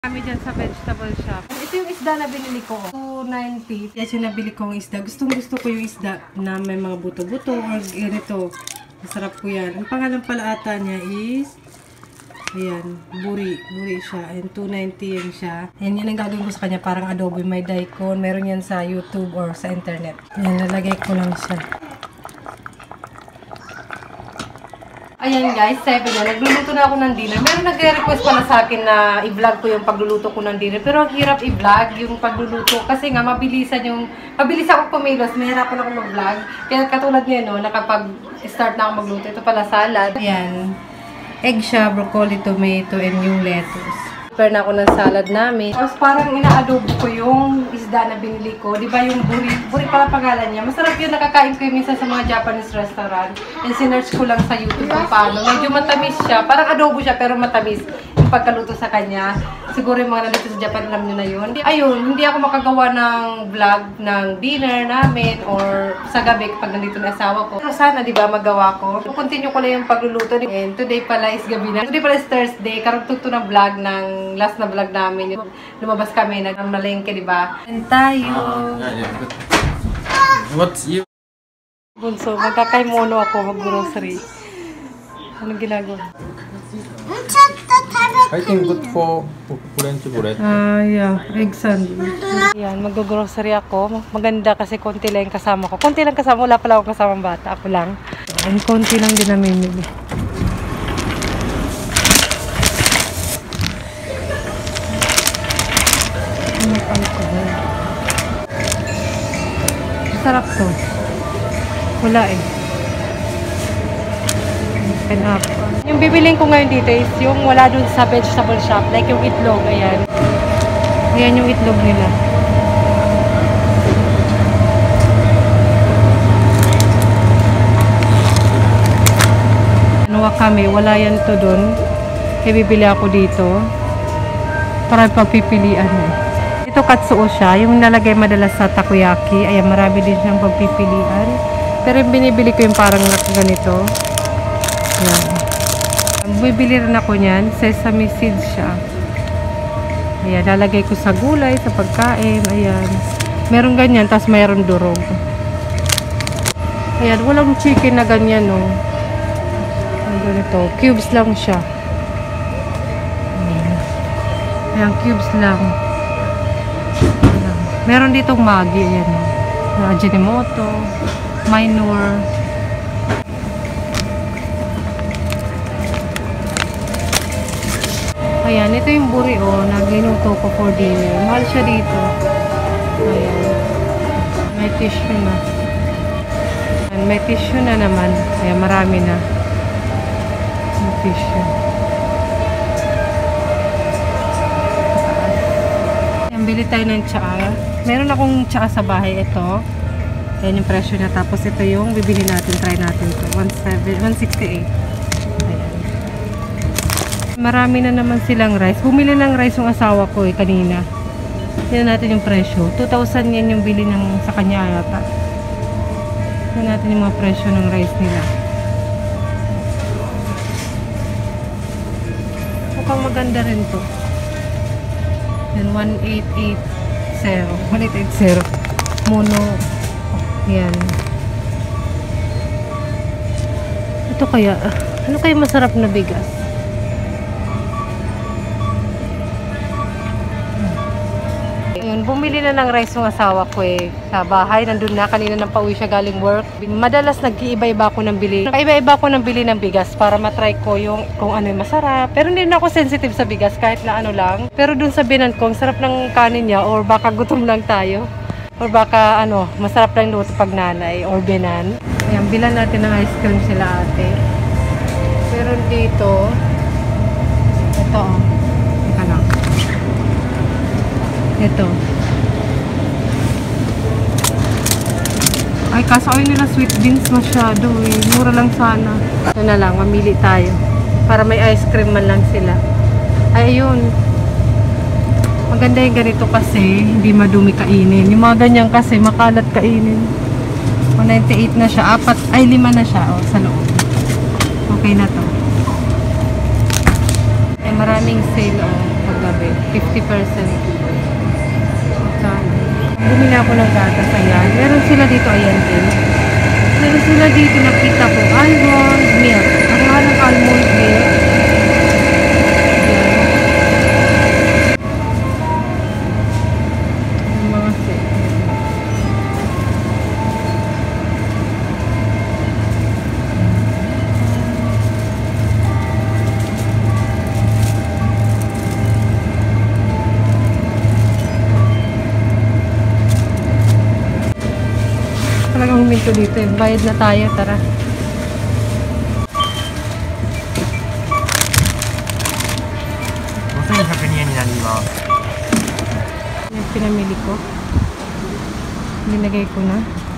Kami dyan sa vegetable shop. Ito yung isda na binili ko. 290. Yan yung nabili kong isda. Gusto ko yung isda na may mga buto-buto or ganito. Masarap ko yan. Ang pangalan pala ata niya is ayan, buri. Buri siya. And 290 yan siya. And yun ang gagawin ko sa kanya. Parang adobo. May daikon. Meron yan sa YouTube or sa internet. Ayan, nalagay ko lang siya. Ayan guys, 7 na. Nagluluto na ako ng dinner. Meron nagre-request pala sa akin na i-vlog ko yung pagluluto ko ng dinner. Pero ang hirap i-vlog yung pagluluto. Kasi nga, mabilis ako kumilos. Mahirapan ako mag-vlog. Kaya katulad niya, no, nakapag-start na ako magluto. Ito pala salad. Ayan. Egg siya, broccoli, tomato, and yung lettuce. Prepare na ako ng salad namin. Tapos parang ina-adobo ko yung isda na binili ko. Di ba yung buri? Buri pala pangalan niya. Masarap yun, nakakain ko yung minsan sa mga Japanese restaurant. And sinearch ko lang sa YouTube kung paano. Medyo matamis siya. Parang adobo siya pero matamis yung pagkaluto sa kanya. Siguro yung mga nandito sa Japan, alam nyo na yun. Ayun, hindi ako makagawa ng vlog ng dinner namin or sa gabi pag nandito na asawa ko. Pero sana, di ba, magawa ko. Continue ko lang yung pagluluto. And today pala is gabi na. Today pala is Thursday. Karugtog to ng vlog ng last na vlog namin. Lumabas kami, nagmalengke, di ba? And tayo. What's you? Bunso, magkakaimono ako mag-grocery. Anong ginagawa? I think good for French bread. Yeah. Egg sandwich. Yan, mag-grocery ako. Maganda kasi konti lang yung kasama ko. Konti lang kasama. Wala pala akong kasamang bata. Ako lang. And konti lang din namimili. Sarap to. Wala eh. Pineapple. Yung bibiling ko ngayon dito is yung wala dun sa vegetable shop. Like yung itlog. Ayan. Ayan yung itlog nila. Ano kami. Wala yan to dun. Kaya bibili ako dito. Para pagpipilian eh. Ito katsuo siya, yung nalagay madalas sa takoyaki. Ayan, marami din siyang pagpipilian. Pero yung binibili ko yung parang ganito. Ayan. Bibili rin ako niyan. Sesame seeds siya. Ayan, lalagay ko sa gulay, sa pagkain. Ayan. Meron ganyan, tapos mayroon durog. Ayan, walang chicken na ganyan, no. Ganito. Cubes lang siya. Ayan, cubes lang. Meron ditong Maggi, ayan o. Ajinomoto, minor. Ayan, ito yung buri o. Naglinuto ko for dinner. Mahal siya dito. Ayan. May tissue na. Ayan, may tissue na naman. Ayan, marami na. May tissue. Bili tayo ng tsaa. Meron akong tsaa sa bahay. Ito. Ayan yung presyo niya. Tapos ito yung bibili natin. Try natin ito. 168. Ayan. Marami na naman silang rice. Bumili ng rice yung asawa ko kanina. Tignan natin yung presyo. 2,000 yan yung bili ng, sa kanya yata. Tignan natin yung mga presyo ng rice nila. Mukhang maganda rin to. Then 1880. 1880. Mono. Yan. Ito kaya, ano kaya masarap na bigas? Ayun, bumili na ng rice ng asawa ko eh. Sa bahay, nandun na. Kanina nang pauwi siya galing work. Madalas nag-iiba-iba ako ng bili. Iba-iba ako ng bili ng bigas para matry ko yung kung ano yung masarap. Pero hindi na ako sensitive sa bigas kahit na ano lang. Pero dun sa binan ko, ang sarap ng kanin niya or baka gutom lang tayo. Or baka ano, masarap lang luto pag nanay or binan. Ayan, bilan natin ng ice cream sila ate. Pero dito, ito oh. Teka lang. Ito. Ay, kaso ayaw nila sweet beans masyado eh. Mura lang sana. Ito na lang, mamili tayo. Para may ice cream man lang sila. Ay, ayun. Maganda yung ganito kasi, hindi madumi kainin. Yung mga ganyan kasi, makalat kainin. 198 na siya. 5 na siya sa loob. Okay na to. Ay, maraming sale paggabi. libre. 50%. Bumili ako ng gatas, ayan. Meron sila dito, ayan din. Meron sila dito, nakita ko, almond milk. Ang mahal ng almond milk. Ayan. Yung mga set. Talagang huminto dito eh. Bayad na tayo, tara. Yung pinamili ko. Linagay ko na.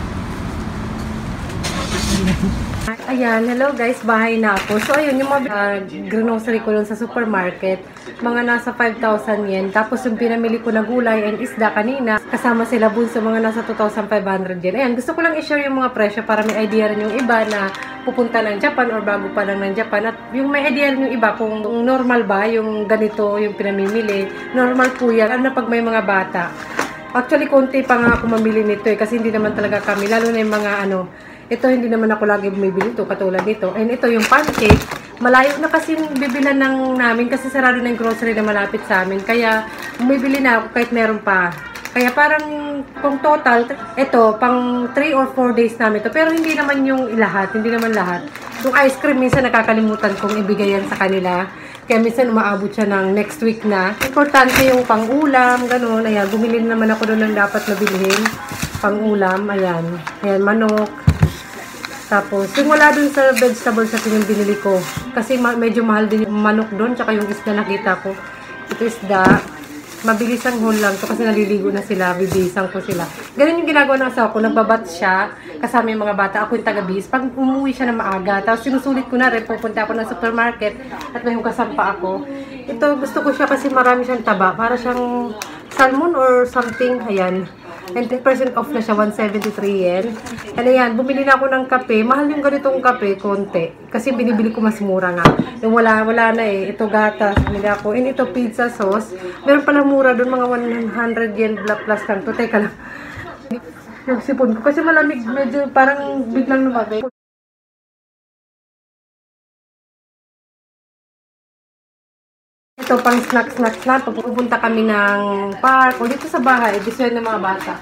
Ayan, hello guys, bahay na ako. So ayun, yung mga grocery ko dun sa supermarket, mga nasa 5,000 yen. Tapos yung pinamili ko na gulay and isda kanina, kasama sila bunso, mga nasa 2,500 yen. Ayan, gusto ko lang i-share yung mga presyo para may idea rin yung iba na pupunta ng Japan or bago pa lang ng Japan. At yung may idea rin yung iba kung normal ba yung ganito yung pinamimili. Normal po yan, lalo na pag may mga bata. Actually, konti pa nga ako mamili nito eh, kasi hindi naman talaga kami, lalo na yung mga ito hindi naman ako lagi bumibili ito, katulad nito. And ito yung pancake, malayo na kasi yung bibilan namin kasi sarado na yung grocery na malapit sa amin. Kaya bumibili na ako kahit meron pa. Kaya parang kung total, ito pang 3 or 4 days namin ito. Pero hindi naman yung lahat, hindi naman lahat. Yung ice cream minsan nakakalimutan kong ibigay yan sa kanila. Kaya minsan umaabot siya ng next week na. Importante yung pang-ulam, gano'n. Ayan, bumili naman ako doon ng dapat na bilhin. Pang-ulam, ayan. Ayan, manok. Tapos, yung wala dun sa vegetables sa yung binili ko. Kasi medyo mahal din yung manok dun, tsaka yung isda nakita ko. Ito isda. Mabilis ang haul lang to kasi naliligo na sila, bibisan ko sila. Ganun yung ginagawa ng asawa ko, nagbabat siya kasama yung mga bata. Ako yung taga-bis. Pag umuwi siya na maaga, tapos sinusulit ko na rin, pupunta ako ng supermarket at may hugasan pa ako. Ito, gusto ko siya kasi marami siyang taba. Para siyang salmon or something. Ayan. And 10% off na siya, 173 yen. And ayan, bumili na ako ng kape. Mahal yung ganitong kape, konti. Kasi binibili ko mas mura nga. Yung wala na eh. Ito gatas, bumili ako. And ito pizza sauce. Meron pala mura doon, mga 100 yen plus lang to. Teka lang. Yung sipon ko. Kasi malamig, medyo parang biglang lumabay. Ito, pang snacks na. Pupunta kami ng park o dito sa bahay. Gusto ng mga bata.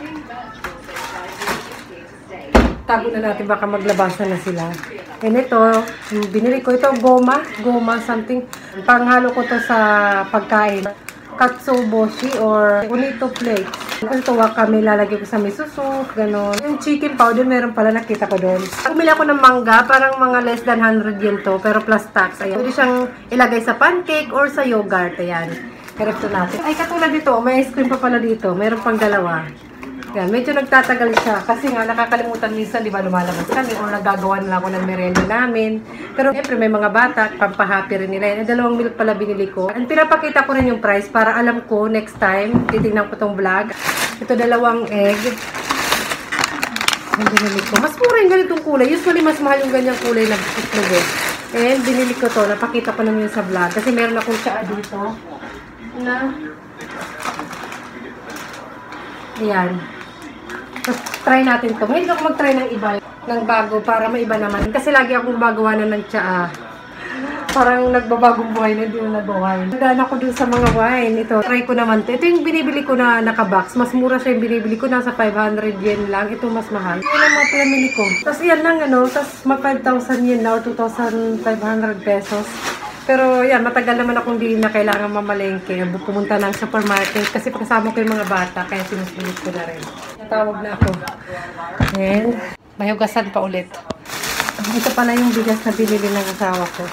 Tago na natin, baka maglabasan na sila. And ito, binili ko ito, goma something. Panghalo ko to sa pagkain. Katsuboshi or unito plate. Ito wakame, lalagay ko sa miso soup, gano'n. Yung chicken powder, meron pala, nakita ko doon. Bumili ako ng mangga, parang mga less than 100 yen to, pero plus tax. Ayan. Pwede siyang ilagay sa pancake or sa yogurt. Ayan. Karepto natin. Ay, katulad dito, may ice cream pa pala dito. Meron pang dalawa. Yan, medyo nagtatagal siya kasi nga nakakalimutan minsan, di ba, lumalabas kami o nagagawa na lang ako ng merienda namin. Pero siyempre may mga bata, pampahappy rin nila. Yan, dalawang milk pala binili ko. And pinapakita ko rin yung price para alam ko next time, titignan ko tong vlog. Ito, dalawang egg. Ang binili ko. Mas mura yung ganitong kulay. Usually, mas mahal yung ganyang kulay na itlog eh. And binili ko to, napakita ko naman yun sa vlog. Kasi meron akong tsaa dito na ayan. So, try natin to. Ngayon ako mag-try ng iba, ng bago, para maiba naman. Kasi lagi akong gumagawa na ng tsaa. Parang nagbabagong buhay na, hindi mo nag-wine. Nandaan ako dun sa mga wine. Ito, try ko naman to. Ito yung binibili ko na naka-box. Mas mura siya yung binibili ko. Nasa 500 yen lang. Ito mas mahal. Ito lang mga pinamili ko. Tapos yan lang, tapos mag 5,000 yen na or 2,500 pesos. Pero yan, matagal naman akong hindi na kailangan mamalengke. Pumunta ng supermarket kasi pagkasama ko yung mga bata. Kaya sinusulit ko na rin. Natawag na ako. And may hugasan pa ulit. Ito pala yung bigas na binili ng asawa ko.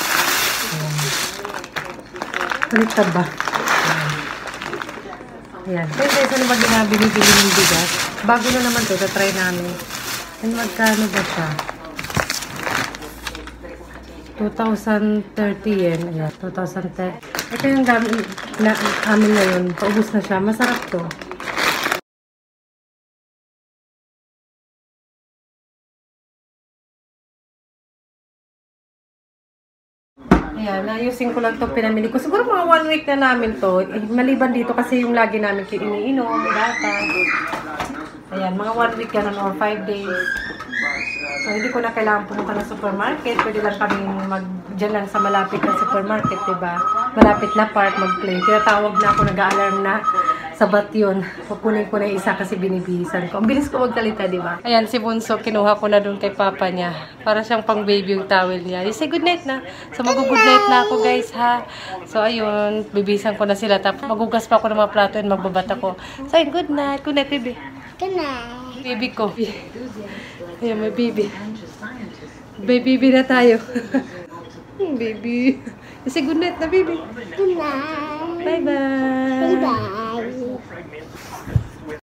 Baliktad ba? Ayan. Kaya isa naman yung binibili ng bigas. Bago na naman to, try namin. And magkano ba siya? 2,030 yen. Ayan, 2,010. Ito yung amin ngayon. Paubos na siya. Masarap to. Ayan. Ayan, ayusin ko lang itong pinamili ko. Siguro mga 1 week na namin to. Maliban dito kasi yung lagi namin iniinom, gatas. Ayan, mga 1 week ganun or 5 days. So, hindi ko na kailangan pumunta ng supermarket. Pwede lang kami dyan lang sa malapit na supermarket, diba? Malapit na park, mag-play. Tinatawag na ako, nag-a-alarm na. Sabat yun. Pupunin ko na yung isa kasi binibihisan ko. Ang bilis ko magsalita, diba? Ayan, si Bunso, kinuha ko na dun kay papa niya. Para siyang pang baby yung towel niya. You say good night na. So, mag-good night na ako, guys, ha? So, ayun, bibihisan ko na sila. Tapos, magugas pa ako ng mga plato and magbabata ko. So, ayun, good night. Good night, baby. Good night. Baby ko. Ayan, may baby. Baby na tayo. Baby. Say good night na, baby. Good night. Bye-bye. Bye-bye.